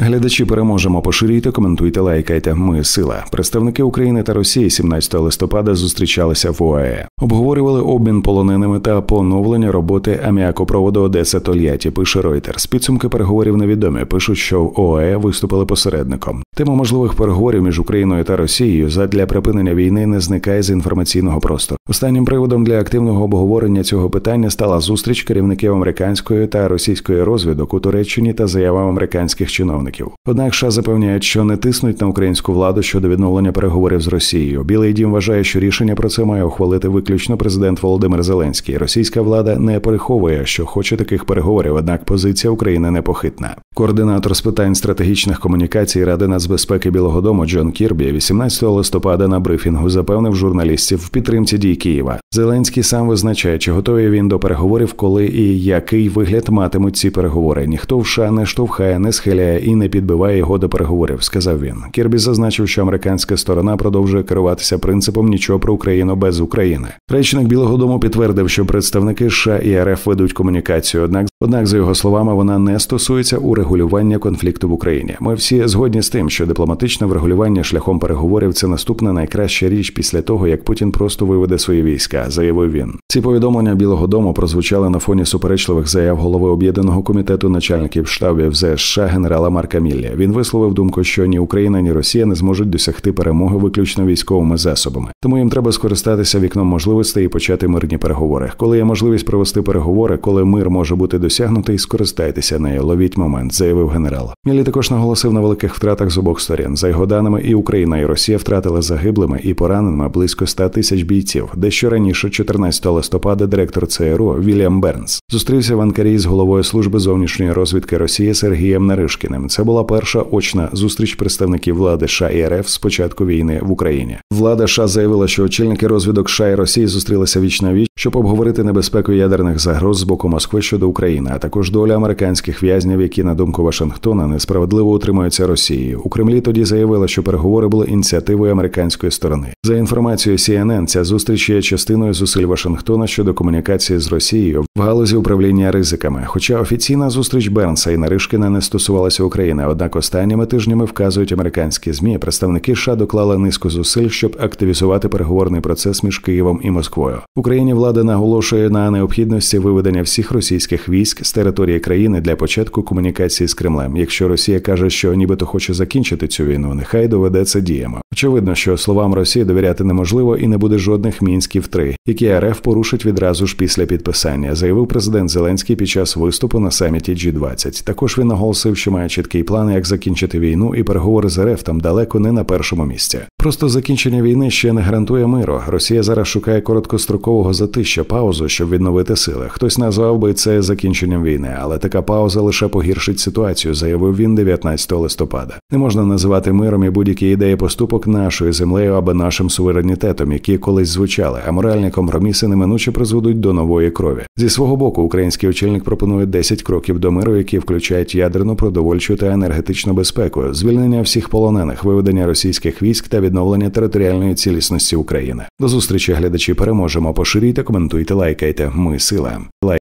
Глядачі, переможемо, поширюйте, коментуйте, лайкайте. Ми – сила. Представники України та Росії 17 листопада зустрічалися в ОАЕ. Обговорювали обмін полоненими та поновлення роботи аміакопроводу Одеса-Тольятті, пише Reuters. Підсумки переговорів невідомі. Пишуть, що в ОАЕ виступили посередником. Тема можливих переговорів між Україною та Росією задля припинення війни не зникає з інформаційного простору. Останнім приводом для активного обговорення цього питання стала зустріч керівників американської та російської розвідок у Туреччині та заява американських чиновників. Однак США запевняють, що не тиснуть на українську владу щодо відновлення переговорів з Росією. Білий дім вважає, що рішення про це має ухвалити виключно президент Володимир Зеленський. Російська влада не переховує, що хоче таких переговорів, однак позиція України непохитна. Координатор з питань стратегічних комунікацій Ради нацбезпеки Білого дому Джон Кірбі 18 листопада на брифінгу запевнив журналістів в підтримці дій Києва. Зеленський сам визначає, чи готовий він до переговорів, коли і який вигляд матимуть ці переговори. Ніхто в США не штовхає, не схиляє і не підбиває його до переговорів, сказав він. Кірбі зазначив, що американська сторона продовжує керуватися принципом «нічого про Україну без України». Речник Білого дому підтвердив, що представники США і РФ ведуть комунікацію, однак, за його словами, вона не стосується урегулювання конфлікту в Україні. Ми всі згодні з тим, що дипломатичне врегулювання шляхом переговорів – це наступна найкраща річ після того, як Путін просто виведе свої війська, заявив він. Ці повідомлення Білого дому прозвучали на фоні суперечливих заяв голови Об'єднаного комітету начальників штабів США генерала Марка Міллі. Він висловив думку, що ні Україна, ні Росія не зможуть досягти перемоги виключно військовими засобами. Тому їм треба скористатися вікном можливостей і почати мирні переговори. Коли є можливість провести переговори, коли мир може бути досягнутий, скористайтеся нею, ловіть момент, заявив генерал. Міллі також наголосив на великих втратах з обох сторін. За його даними, і Україна, і Росія втратили загиблими і пораненими близько 100 тисяч бійців. Дещо раніше, 14 листопада, директор ЦРУ Вільям Бернс зустрівся в Анкарі з головою служби зовнішньої розвідки Росії Сергієм Наришкіним. Це була перша очна зустріч представників влади США і РФ з початку війни в Україні. Влада США заявила, що очільники розвідок США і Росії зустрілися віч-на-віч, щоб обговорити небезпеку ядерних загроз з боку Москви щодо України, а також долю американських в'язнів, які, на думку Вашингтона, несправедливо утримуються Росією. У Кремлі тоді заявили, що переговори були ініціативою американської сторони. За інформацією CNN, ця зустріч є частиною зусиль Вашингтона щодо комунікації з Росією в галузі управління ризиками. Хоча офіційна зустріч Бернса і Наришкіна не стосувалася України, однак останніми тижнями, вказують американські ЗМІ, представники США доклали низку зусиль, щоб активізувати переговорний процес між Києвом і Москвою. В Україні влада наголошує на необхідності виведення всіх російських військ з території країни для початку комунікації з Кремлем. Якщо Росія каже, що нібито хоче закінчити цю війну, нехай доведе це діями. Очевидно, що словам Росії довіряти неможливо і не буде жодних Мінськів-3, які РФ порушить відразу ж після підписання, заявив президент Зеленський під час виступу на саміті G20. Також він наголосив, що має чіткий план, як закінчити війну, і переговори з РФ там далеко не на першому місці. Просто закінчення війни ще не гарантує миру. Росія зараз шукає короткострокового затища, паузу, щоб відновити сили. Хтось назвав би це закінченням війни, але така пауза лише погіршить ситуацію, заявив він 19 листопада. Не можна називати миром і будь-які ідеї поступок нашою землею або нашим суверенітетом, які колись звучали, а моральні компроміси неминуче призведуть до нової крові. Зі свого боку, український очільник пропонує 10 кроків до миру, які включають ядерну, продовольчу та енергетичну безпеку, звільнення всіх полонених, виведення російських військ та відновлення територіальної цілісності України. До зустрічі, глядачі, переможемо. Поширюйте, коментуйте, лайкайте. Ми – сила.